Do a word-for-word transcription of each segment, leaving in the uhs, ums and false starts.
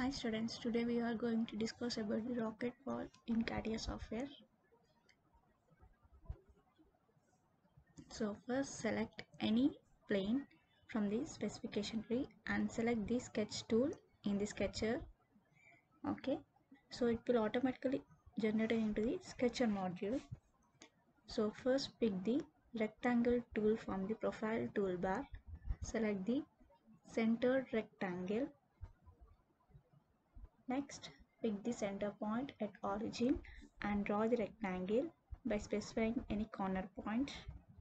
Hi students, today we are going to discuss about the rocket ball in CATIA software. So first select any plane from the specification tree and select the sketch tool in the sketcher. Okay, so it will automatically generate into the sketcher module. So first pick the rectangle tool from the profile toolbar. Select the centered rectangle. Next, pick the center point at origin and draw the rectangle by specifying any corner point.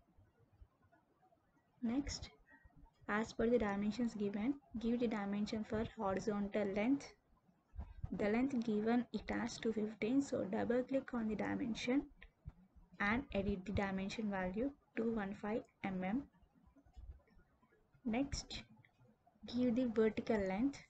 Next, as per the dimensions given, give the dimension for horizontal length. The length given it as two fifteen, so double click on the dimension and edit the dimension value two fifteen millimeters. Next, give the vertical length.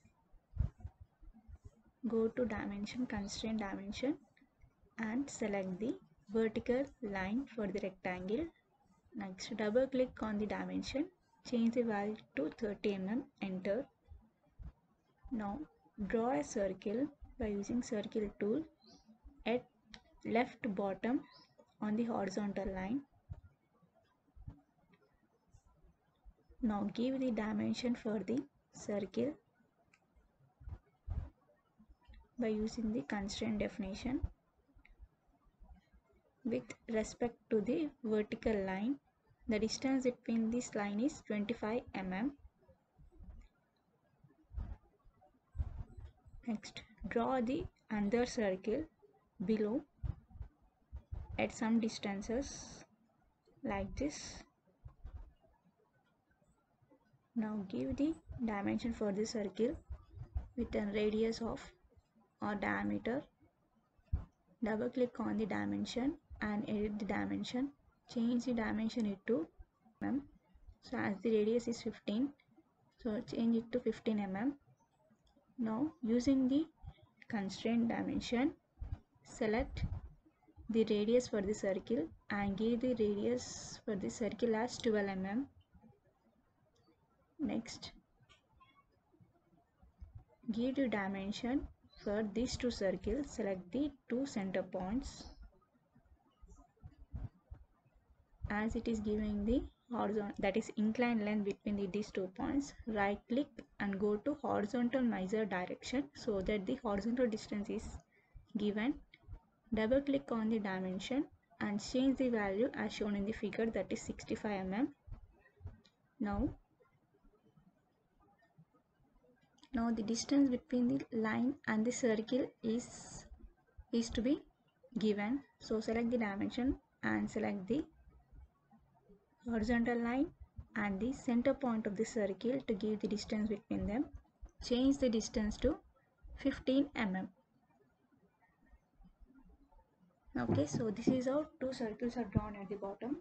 Go to dimension, constraint dimension and select the vertical line for the rectangle. Next, double click on the dimension, change the value to thirty millimeters, enter. Now draw a circle by using circle tool at left bottom on the horizontal line. Now give the dimension for the circle by using the constraint definition. With respect to the vertical line, the distance between this line is twenty-five millimeters. Next, draw the another circle below at some distances like this. Now give the dimension for the circle with a radius of or diameter. Double click on the dimension and edit the dimension. Change the dimension it to mm. So as the radius is fifteen, so change it to fifteen millimeters. Now using the constraint dimension, select the radius for the circle and give the radius for the circle as twelve millimeters. Next, give the dimension for these two circles. Select the two center points. As it is giving the horizontal, that is inclined line between the, these two points, right click and go to horizontal measure direction so that the horizontal distance is given. Double click on the dimension and change the value as shown in the figure, that is sixty-five millimeters. Now, now the distance between the line and the circle is is to be given. So select the dimension and select the horizontal line and the center point of the circle to give the distance between them. Change the distance to fifteen millimeters. Okay, so this is how two circles are drawn at the bottom.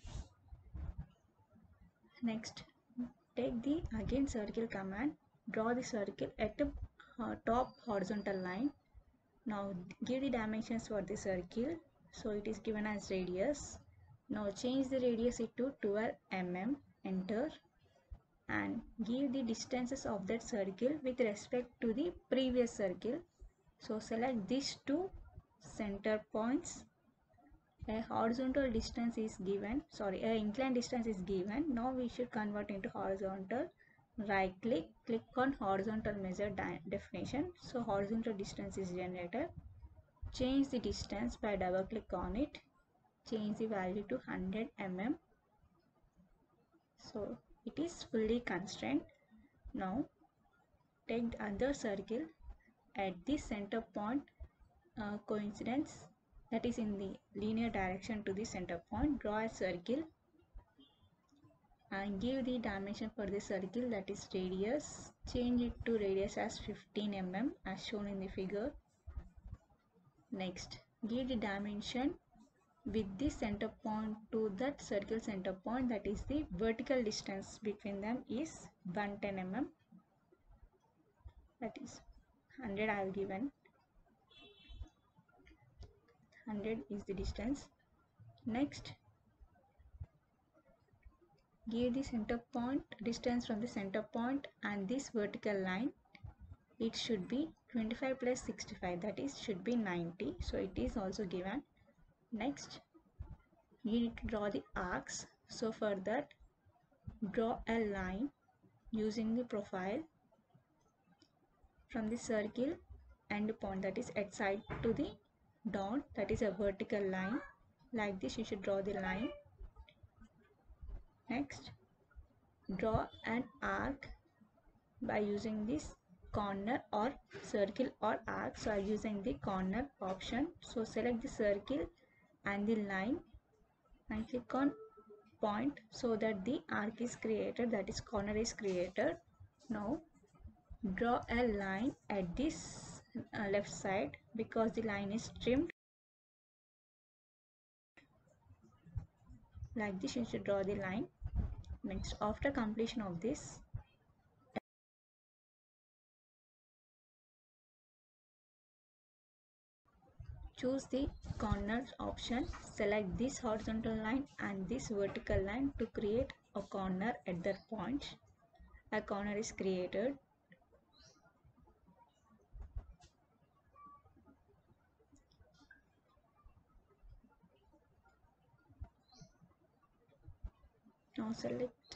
Next, take the again circle command, draw the circle at the uh, top horizontal line. Now give the dimensions for the circle, so it is given as radius. Now change the radius it to twelve millimeters, enter, and give the distances of that circle with respect to the previous circle. So select these two center points. A horizontal distance is given, sorry, a inclined distance is given. Now we should convert into horizontal. Right click, click on horizontal measure definition. So horizontal distance is generated. Change the distance by double click on it. Change the value to one hundred millimeters. So it is fully constrained. Now take the other circle at the center point uh, coincidence, that is in the linear direction to the center point. Draw a circle and give the dimension for the circle, that is radius. Change it to radius as fifteen millimeters as shown in the figure. Next, give the dimension with the center point to that circle center point, that is the vertical distance between them is one hundred ten millimeters, that is one hundred I have given. one hundred is the distance. Next, give the center point distance from the center point and this vertical line, it should be twenty-five plus sixty-five, that is should be ninety, so it is also given. Next you need to draw the arcs, so for that draw a line using the profile from the circle and point, that is at side to the down, that is a vertical line. Like this you should draw the line. Next draw an arc by using this corner or circle or arc, so I'm using the corner option. So select the circle and the line and click on point so that the arc is created, that is corner is created. Now draw a line at this uh, left side because the line is trimmed. Like this you should draw the line. Next, after completion of this, choose the corner option, select this horizontal line and this vertical line to create a corner at that point. A corner is created. Now select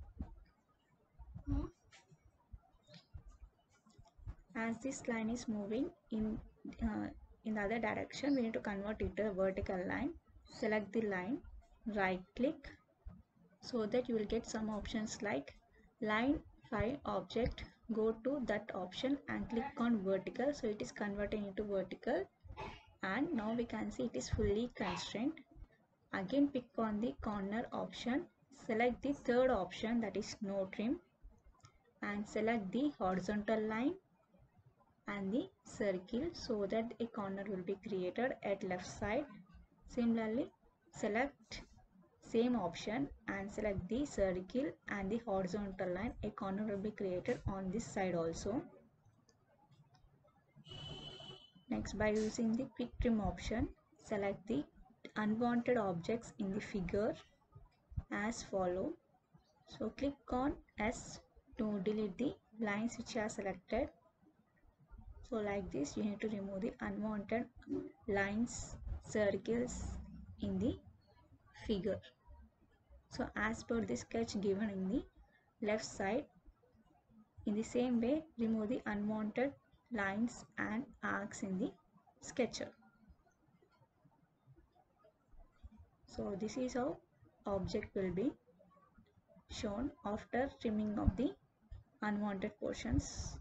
as this line is moving in uh, in the other direction, we need to convert it to a vertical line. Select the line, right click, so that you will get some options like line five object, go to that option and click on vertical, so it is converting into vertical. And now we can see it is fully constrained. Again pick on the corner option, select the third option, that is no trim, and select the horizontal line and the circle so that a corner will be created at left side. Similarly select same option and select the circle and the horizontal line, a corner will be created on this side also. Next, by using the quick trim option, select the unwanted objects in the figure as follow. So click on S to delete the lines which are selected. So like this you need to remove the unwanted lines, circles in the figure. So as per the sketch given in the left side, in the same way remove the unwanted lines and arcs in the sketcher. So this is how object will be shown after trimming of the unwanted portions.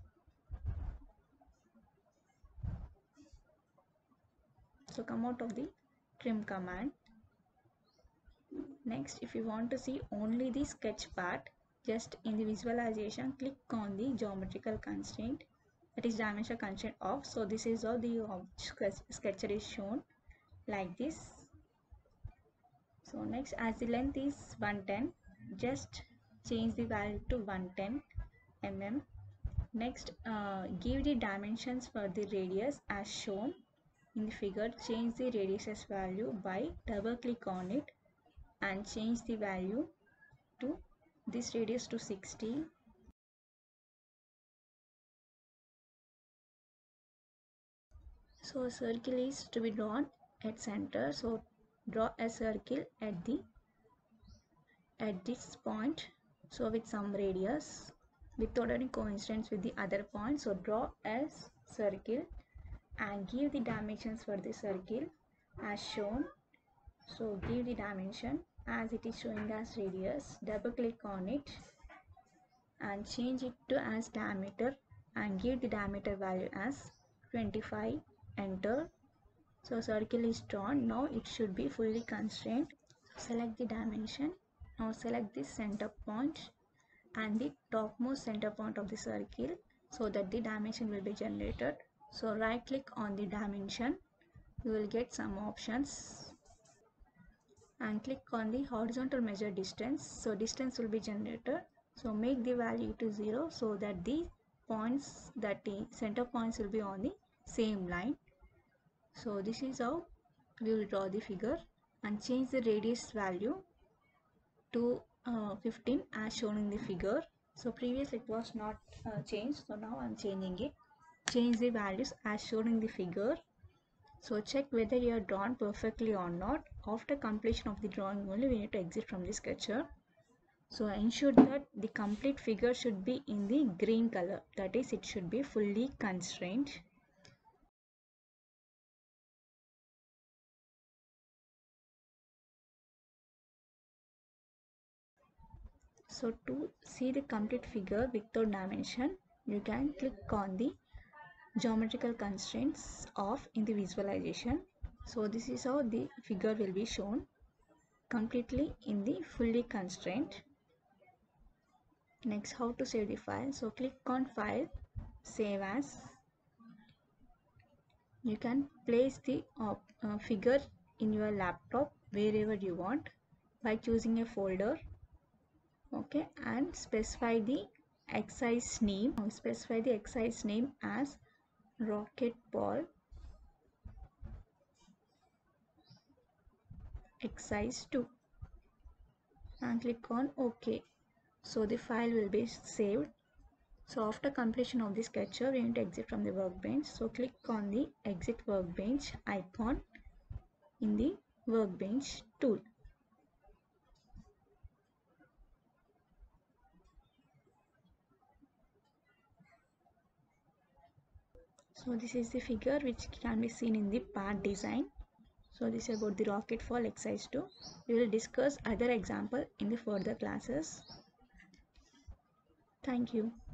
So come out of the trim command. Next, if you want to see only the sketch part, just in the visualization click on the geometrical constraint, that is dimension constraint off. So this is how the sketcher is shown like this. So next, as the length is one hundred ten, just change the value to one hundred ten millimeters. Next, uh, give the dimensions for the radius as shown in the figure. Change the radius value by double click on it and change the value to this radius to sixty. So a circle is to be drawn at center. So draw a circle at the at this point, so with some radius without any coincidence with the other point. So draw a circle and give the dimensions for the circle as shown. So give the dimension as it is showing as radius, double click on it and change it to as diameter and give the diameter value as twenty-five. Enter. So circle is drawn. Now it should be fully constrained. Select the dimension. Now select the center point and the topmost center point of the circle so that the dimension will be generated. So right click on the dimension, you will get some options and click on the horizontal measure distance. So distance will be generated. So make the value to zero so that the points, that the center points will be on the same line. So this is how we will draw the figure and change the radius value to uh, fifteen as shown in the figure. So previously it was not uh, changed, so now I am changing it. change the values as shown in the figure. So check whether you are drawn perfectly or not. After completion of the drawing only we need to exit from the sketcher. So ensure that the complete figure should be in the green color, that is it should be fully constrained. So to see the complete figure without dimension, you can click on the geometrical constraints off in the visualization. So this is how the figure will be shown completely in the fully constrained. Next, how to save the file. So click on file, save as. You can place the uh, uh, figure in your laptop wherever you want by choosing a folder. Okay, and specify the exercise name. Now specify the exercise name as rocket ball exercise two and click on OK. So the file will be saved. So after completion of the sketcher, we need to exit from the workbench. So click on the exit workbench icon in the workbench tool. So this is the figure which can be seen in the part design. So this is about the rocket fall exercise two. We will discuss other example in the further classes. Thank you.